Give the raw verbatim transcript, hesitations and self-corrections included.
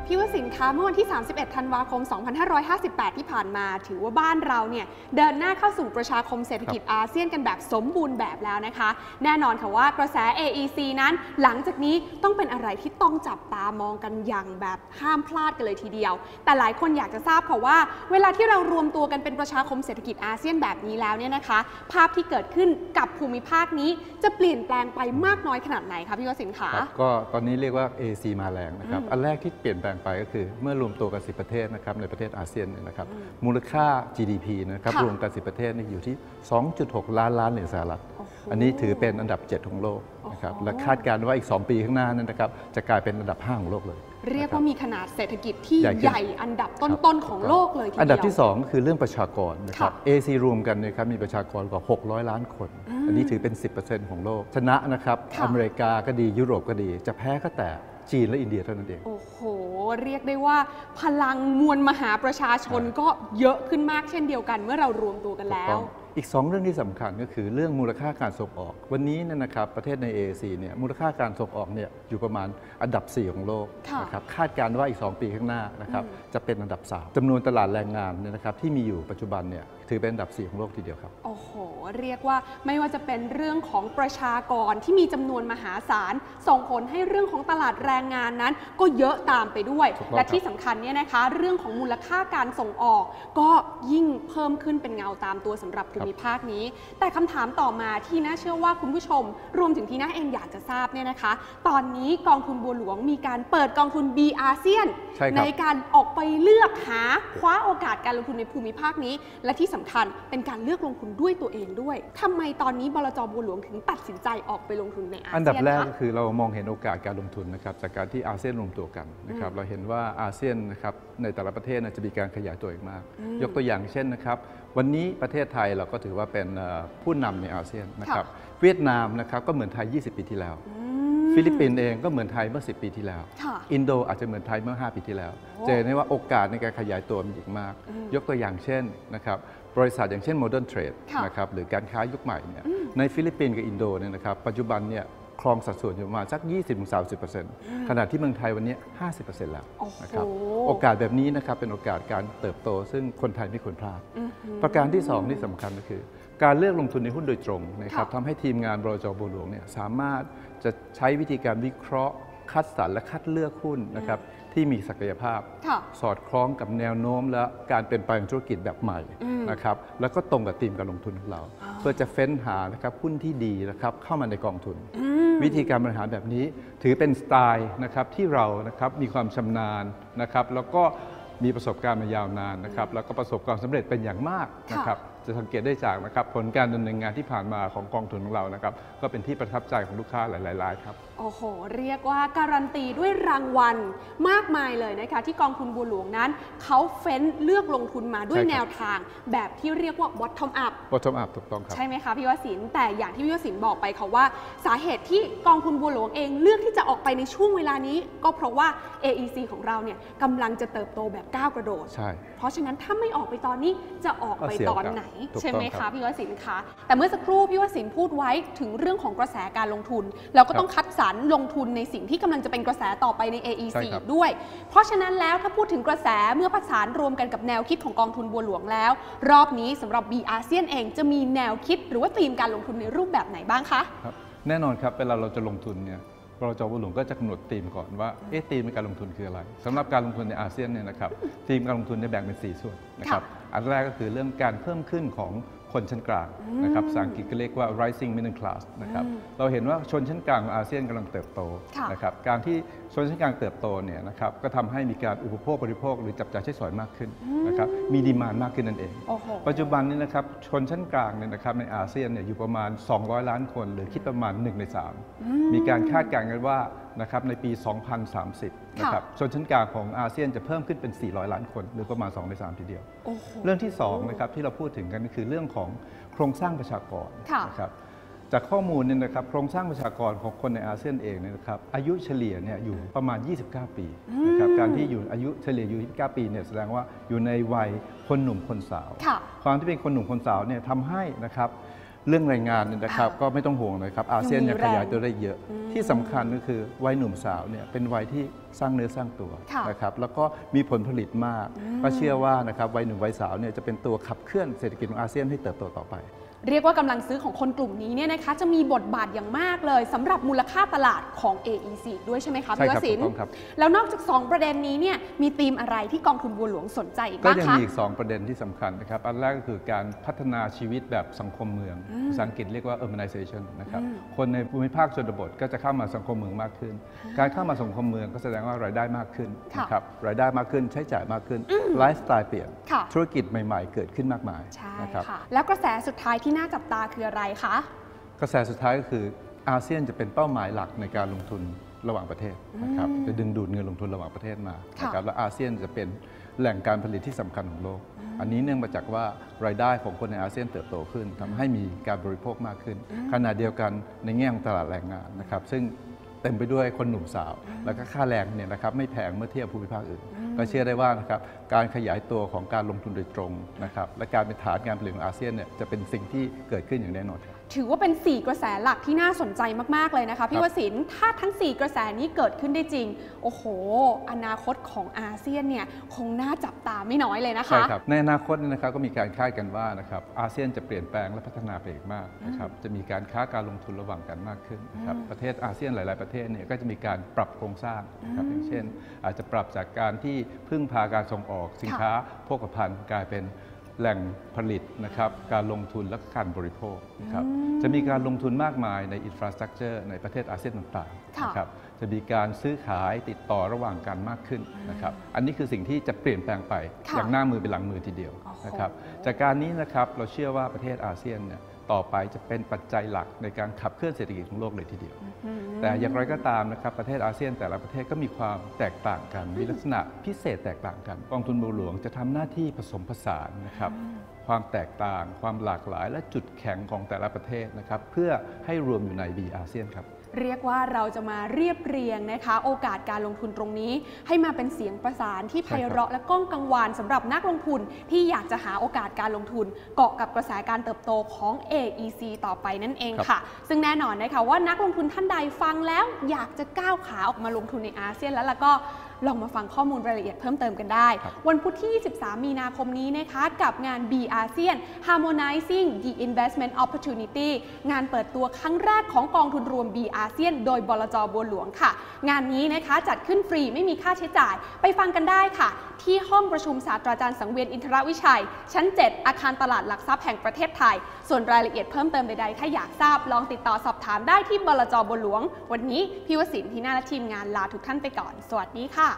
พี่วสินทร์คะเมื่อวันที่ สามสิบเอ็ด ธันวาคม สองพันห้าร้อยห้าสิบแปด ที่ผ่านมาถือว่าบ้านเราเนี่ยเดินหน้าเข้าสู่ประชาคมเศรษฐกิจอาเซียนกันแบบสมบูรณ์แบบแล้วนะคะแน่นอนค่ะว่ากระแส เอ อี ซี นั้นหลังจากนี้ต้องเป็นอะไรที่ต้องจับตามองกันอย่างแบบห้ามพลาดกันเลยทีเดียวแต่หลายคนอยากจะทราบค่ะว่าเวลาที่เรารวมตัวกันเป็นประชาคมเศรษฐกิจอาเซียนแบบนี้แล้วเนี่ยนะคะภาพที่เกิดขึ้นกับภูมิภาคนี้จะเปลี่ยนแปลงไปมากน้อยขนาดไหนคะพี่วสินทร์คะก็ตอนนี้เรียกว่า เอ ซี มาแรงนะครับอันแรกที่เปลี่ยนแปลงไปก็คือเมื่อรวมตัวกันสิบประเทศนะครับในประเทศอาเซียนเนี่ยนะครับมูลค่า จี ดี พี นะครับรวมกันสิบประเทศนี่อยู่ที่ สองจุดหก ล้านล้านเหรียญสหรัฐอันนี้ถือเป็นอันดับเจ็ดของโลกนะครับและคาดการณ์ว่าอีกสองปีข้างหน้านั้นนะครับจะกลายเป็นอันดับห้าของโลกเลยเรียกว่ามีขนาดเศรษฐกิจที่ใหญ่อันดับต้นๆของโลกเลยทีเดียวอันดับที่สองก็คือเรื่องประชากรนะครับ เอ ซี รวมกันนะครับมีประชากรกว่าหกร้อยล้านคนอันนี้ถือเป็น สิบเปอร์เซ็นต์ ของโลกชนะนะครับอเมริกาก็ดียุโรปก็ดีจะแพ้ก็แต่จีนและอินเดียเท่านั้นเองโอ้โหเรียกได้ว่าพลังมวลมหาประชาชนก็เยอะขึ้นมากเช่นเดียวกันเมื่อเรารวมตัวกันแล้วอีกสองเรื่องที่สำคัญก็คือเรื่องมูลค่าการส่งออกวันนี้เนี่ยนะครับประเทศใน เอ ซี เนี่ยมูลค่าการส่งออกเนี่ยอยู่ประมาณอันดับสี่ของโลกนะครับคาดการณ์ว่าอีกสองปีข้างหน้านะครับจะเป็นอันดับสามจำนวนตลาดแรงงานเนี่ยนะครับที่มีอยู่ปัจจุบันเนี่ยถือเป็นอันดับสี่ของโลกทีเดียวครับโอ้โหเรียกว่าไม่ว่าจะเป็นเรื่องของประชากรที่มีจำนวนมหาศาลส่งผลให้เรื่องของตลาดแรงงานนั้นก็เยอะตามไปด้วยและที่สำคัญเนี่ยนะคะเรื่องของมูลค่าการส่งออกก็ยิ่งเพิ่มขึ้นเป็นเงาตามตัวสำหรับภูมิภาคนี้แต่คำถามต่อมาที่น่าเชื่อว่าคุณผู้ชมรวมถึงที่น่าเองอยากจะทราบเนี่ยนะคะตอนนี้กองทุนบัวหลวงมีการเปิดกองทุน B อาเซียนใ, ในการออกไปเลือกหาคว้าโอกาสการลงทุนในภูมิภาคนี้และที่สำคัญเป็นการเลือกลงทุนด้วยตัวเองด้วยทำไมตอนนี้บลจ.บัวหลวงถึงตัดสินใจออกไปลงทุนในอาเซียนอันดับแรกก็คือเรามองเห็นโอกาสการลงทุนนะครับจากการที่อาเซียนรวมตัวกันนะครับเราเห็นว่าอาเซียนนะครับในแต่ละประเทศจะมีการขยายตัวอีกมากยกตัวอย่างเช่นนะครับวันนี้ประเทศไทยเราก็ถือว่าเป็นผู้นำในอาเซียนนะครับเวียดนามนะครับก็เหมือนไทยยี่สิบปีที่แล้วฟิลิปปินส์เองก็เหมือนไทยเมื่อสิบปีที่แล้วอินโดอาจจะเหมือนไทยเมื่อห้าปีที่แล้วเจอได้ว่าโอกาสในการขยายตัวมีอีกมากยกตัวอย่างเช่นนะครับบริษัทอย่างเช่น Modern Trade นะครับหรือการค้ายุคใหม่เนี่ยในฟิลิปปินส์กับอินโดเนี่ยนะครับปัจจุบันเนี่ยครองสัดส่วนอยู่ประมาณสัก ยี่สิบถึงสามสิบเปอร์เซ็นต์ ขณะที่เมืองไทยวันนี้ ห้าสิบเปอร์เซ็นต์ แล้วนะครับโอกาสแบบนี้นะครับเป็นโอกาสการเติบโตซึ่งคนไทยไม่ควรพลาดประการที่สองที่สำคัญก็คือการเลือกลงทุนในหุ้นโดยตรงนะครับทำให้ทีมงานบลจ.บัวหลวงเนี่ยสามารถจะใช้วิธีการวิเคราะห์คัดสรรและคัดเลือกหุ้นนะครับที่มีศักยภาพสอดคล้องกับแนวโน้มและการเป็นไปของธุรกิจแบบใหม่นะครับแล้วก็ตรงกับธีมการลงทุนของเราเพื่อจะเฟ้นหานะครับหุ้นที่ดีนะครับเข้ามาในกองทุนวิธีการบริหารแบบนี้ถือเป็นสไตล์นะครับที่เรานะครับมีความชำนาญนะครับแล้วก็มีประสบการณ์มายาวนานนะครับแล้วก็ประสบความสำเร็จเป็นอย่างมากนะครับจะสังเกตได้จากนะครับผลการดำเนินงานที่ผ่านมาของกองทุนของเรานะครับก็เป็นที่ประทับใจของลูกค้าหลายๆรายครับโอ้โหเรียกว่าการันตีด้วยรางวัลมากมายเลยนะคะที่กองทุนบัวหลวงนั้นเขาเฟ้นเลือกลงทุนมาด้วยแนวทางแบบที่เรียกว่า bottom up bottom up ถูกต้องครับใช่ไหมคะพี่วสินทร์แต่อย่างที่พี่วสินทร์บอกไปค่ะว่าสาเหตุที่กองทุนบัวหลวงเองเลือกที่จะออกไปในช่วงเวลานี้ก็เพราะว่า เอ อี ซี ของเราเนี่ยกำลังจะเติบโตแบบก้าวกระโดดใช่เพราะฉะนั้นถ้าไม่ออกไปตอนนี้จะออกไปตอนไหนใช่ไหมคะพี่วสินทร์คะแต่เมื่อสักครู่พี่วสินทร์พูดไว้ถึงเรื่องของกระแสการลงทุนเราก็ต้องคัดสรรลงทุนในสิ่งที่กำลังจะเป็นกระแสต่อไปใน เอ อี ซี อีกด้วยเพราะฉะนั้นแล้วถ้าพูดถึงกระแสเมื่อผสานรวมกันกับแนวคิดของกองทุนบัวหลวงแล้วรอบนี้สำหรับ B อาเซียนเองจะมีแนวคิดหรือว่าธีมการลงทุนในรูปแบบไหนบ้างคะครับแน่นอนครับเวลาเราจะลงทุนเนี่ยบลจ.บัวหลวงก็จะกำหนดธีมก่อนว่าเอ๊ะธีมในการลงทุนคืออะไรสำหรับการลงทุนในอาเซียนเนี่ยนะครับธีมการลงทุนจะแบ่งเป็นสี่ส่วนนะครับอันแรกก็คือเรื่องการเพิ่มขึ้นของคนชั้นกลางนะครับภาษาอังกฤษก็เรียกว่า rising middle class นะครับเราเห็นว่าชนชั้นกลางของอาเซียนกำลังเติบโตนะครับการที่ชนชั้นกลางเติบโตเนี่ยนะครับก็ทำให้มีการอุปโภคบริโภคหรือจับจ่ายใช้สอยมากขึ้นนะครับมีดีมานด์มากขึ้นนั่นเองปัจจุบันนี้นะครับชนชั้นกลางเนี่ยนะครับในอาเซียนเนี่ยอยู่ประมาณสองร้อยล้านคนหรือคิดประมาณหนึ่งในสามมีการคาดการณ์กันว่านะครับในปี สองพันสามสิบ นะครับชนชั้นกลางของอาเซียนจะเพิ่มขึ้นเป็น สี่ร้อย ล้านคนหรือประมาณสองในสามทีเดียวเรื่องที่สองนะครับที่เราพูดถึงกันก็คือเรื่องของโครงสร้างประชากรนะครับจากข้อมูลเนี่ยนะครับโครงสร้างประชากรของคนในอาเซียนเองเนี่ยนะครับอายุเฉลี่ยเนี่ยอยู่ประมาณยี่สิบเก้าปีนะครับการที่อยู่อายุเฉลี่ยอยู่ยี่สิบเก้าปีเนี่ยแสดงว่าอยู่ในวัยคนหนุ่มคนสาวความที่เป็นคนหนุ่มคนสาวเนี่ยทำให้นะครับเรื่องแรงงานเนี่ยนะครับก็ไม่ต้องห่วงนะครับอาเซียนยังขยายตัวได้เยอะอืมที่สำคัญก็คือวัยหนุ่มสาวเนี่ยเป็นวัยที่สร้างเนื้อสร้างตัวค่ะนะครับแล้วก็มีผลผลิตมาก ก็เชื่อว่านะครับวัยหนุ่มวัยสาวเนี่ยจะเป็นตัวขับเคลื่อนเศรษฐกิจของอาเซียนให้เติบโตต่อไปเรียกว่ากำลังซื้อของคนกลุ่มนี้เนี่ยนะคะจะมีบทบาทอย่างมากเลยสำหรับมูลค่าตลาดของ เอ อี ซี ด้วยใช่ไหมคะใช่พี่คว รับสินถูกต้องครับแล้วนอกจาก สอง ประเด็นนี้เนี่ยมีธีมอะไรที่กองทุนบัวหลวงสนใจอีกก็บ้างยังคะมีอีก สอง ประเด็นที่สำคัญนะครับ อันแรกก็คือการพัฒนาชีวิตแบบสังคมเมือง ภาษาอังกฤษเรียกว่า urbanization นะครับอืมคนในภูมิภาคชนบทก็จะเข้ามาสังคมเมืองมากขึ้น การเข้ามาสังคมเมืองก็แสดงว่ารายได้มากขึ้นค่ะนะครับ รายได้มากขึ้นใช้จ่ายมากขึ้น ไลฟ์สไตล์เปลี่ยนค่ะธุรกิจใหม่ๆ เกิดขึ้นมากมายใช่นะครับค่ะ แล้วกระแสสุดท้ายที่น่าจับตาคืออะไรคะกระแสสุดท้ายก็คืออาเซียนจะเป็นเป้าหมายหลักในการลงทุนระหว่างประเทศนะครับอืมจะดึงดูดเงินลงทุนระหว่างประเทศมาค่ะนะครับและอาเซียนจะเป็นแหล่งการผลิตที่สำคัญของโลก อันนี้เนื่องมาจากว่ารายได้ของคนในอาเซียนเติบโตขึ้นทำให้มีการบริโภคมากขึ้น ขณะเดียวกันในแง่ของตลาดแรงงานนะครับซึ่งเต็มไปด้วยคนหนุ่มสาว แล้วก็ค่าแรงเนี่ยนะครับไม่แพงเมื่อเทียบภูมิภาคอื่น ก็เชื่อได้ว่านะครับการขยายตัวของการลงทุนโดยตรงนะครับและการเป็นฐานการผลิตของอาเซียนเนี่ยจะเป็นสิ่งที่เกิดขึ้นอย่างแน่นอนครับถือว่าเป็น สี่ กระแสหลักที่น่าสนใจมาก ๆ เลยนะคะ พี่วสินทร์ถ้าทั้ง สี่ กระแสนี้เกิดขึ้นได้จริง โอ้โห อนาคตของอาเซียนเนี่ยคงน่าจับตาไม่น้อยเลยนะคะใช่ครับในอนาคตเนยนะครับก็มีการคาดกันว่านะครับอาเซียนจะเปลี่ยนแปลงและพัฒนาไปอีกมากนะครับจะมีการค้าการลงทุนระหว่างกันมากขึ้นนะครับประเทศอาเซียนหลาย ๆ ประเทศเนี่ยก็จะมีการปรับโครงสร้างนะครับอย่างเช่น อาจจะปรับจากการที่พึ่งพาการส่งออกสินค้าโภคภัณฑ์กลายเป็นแหล่งผลิตนะครับการลงทุนและการบริโภคนะครับจะมีการลงทุนมากมายในอินฟราสตรักเจอร์ในประเทศอาเซียนต่างๆค่ะนะครับจะมีการซื้อขายติดต่อระหว่างกันมากขึ้นนะครับอันนี้คือสิ่งที่จะเปลี่ยนแปลงไปค่ะอย่างหน้ามือเป็นหลังมือทีเดียวโอ้โหนะครับจากการนี้นะครับเราเชื่อว่าประเทศอาเซียนเนี่ยต่อไปจะเป็นปัจจัยหลักในการขับเคลื่อนเศรษฐกิจของโลกเลยทีเดียว แต่อย่างไรก็ตามนะครับประเทศอาเซียนแต่ละประเทศก็มีความแตกต่างกัน มีลักษณะพิเศษแตกต่างกันกองทุนบัวหลวงจะทำหน้าที่ผสมผสานนะครับความแตกต่าง ความหลากหลาย และจุดแข็งของแต่ละประเทศนะครับเพื่อให้รวมอยู่ใน บี อาเซียนครับเรียกว่าเราจะมาเรียบเรียงนะคะโอกาสการลงทุนตรงนี้ ให้มาเป็นเสียงประสานที่ไพเราะและก้องกังวานสำหรับนักลงทุนที่อยากจะหาโอกาสการลงทุน เกาะกับกระแสการเติบโตของ เอ อี ซี ต่อไปนั่นเองค่ะ ซึ่งแน่นอนนะคะว่านักลงทุนท่านใดฟังแล้วอยากจะก้าวขาออกมาลงทุนในอาเซียนแล้วล่ะก็ลองมาฟังข้อมูลรายละเอียดเพิ่มเติมกันได้ วันพุธที่ ยี่สิบสาม มีนาคมนี้นะคะกับงาน บี อาเซียน Harmonizing the Investment Opportunity งานเปิดตัวครั้งแรกของกองทุนรวม B อาเซียนโดยบลจ.บัวหลวงค่ะ งานนี้นะคะจัดขึ้นฟรีไม่มีค่าใช้จ่ายไปฟังกันได้ค่ะ ที่ห้องประชุมศาสตราจารย์สังเวียนอินทรวิชัย ชั้น เจ็ด อาคารตลาดหลักทรัพย์แห่งประเทศไทย ส่วนรายละเอียดเพิ่มเติมใดๆถ้าอยากทราบลองติดต่อสอบถามได้ที่บลจ.บัวหลวงวันนี้พี่วสินทร์ ทีน่าและทีมงานลาทุกท่านไปก่อนสวัสดีค่ะ